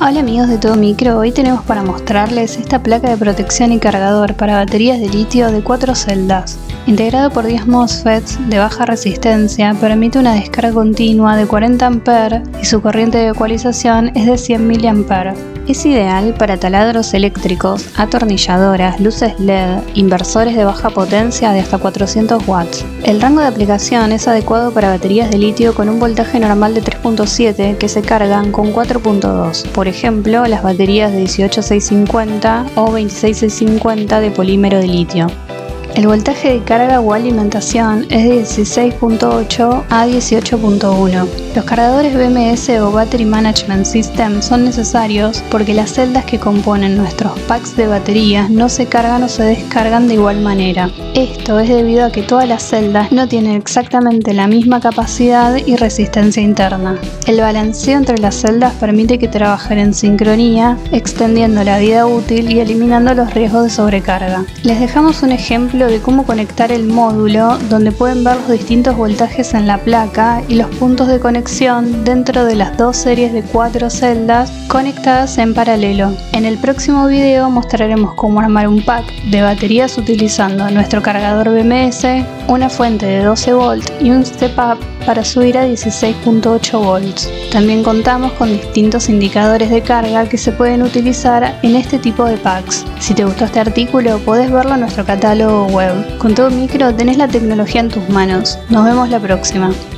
Hola amigos de Todo Micro, hoy tenemos para mostrarles esta placa de protección y cargador para baterías de litio de 4 celdas. Integrado por 10 MOSFETs de baja resistencia, permite una descarga continua de 40 A y su corriente de ecualización es de 100 mA. Es ideal para taladros eléctricos, atornilladoras, luces LED, inversores de baja potencia de hasta 400 watts. El rango de aplicación es adecuado para baterías de litio con un voltaje normal de 3.7 que se cargan con 4.2, por ejemplo las baterías de 18650 o 26650 de polímero de litio. El voltaje de carga o alimentación es de 16.8 a 18.1. Los cargadores BMS o Battery Management System son necesarios porque las celdas que componen nuestros packs de baterías no se cargan o se descargan de igual manera. Esto es debido a que todas las celdas no tienen exactamente la misma capacidad y resistencia interna. El balanceo entre las celdas permite que trabajen en sincronía, extendiendo la vida útil y eliminando los riesgos de sobrecarga. Les dejamos un ejemplo de cómo conectar el módulo, donde pueden ver los distintos voltajes en la placa y los puntos de conexión dentro de las dos series de 4 celdas conectadas en paralelo. En el próximo video mostraremos cómo armar un pack de baterías utilizando nuestro cargador BMS, una fuente de 12 volts y un step up para subir a 16.8 volts. También contamos con distintos indicadores de carga que se pueden utilizar en este tipo de packs. Si te gustó este artículo, podés verlo en nuestro catálogo web. Con Todo Micro tenés la tecnología en tus manos. Nos vemos la próxima.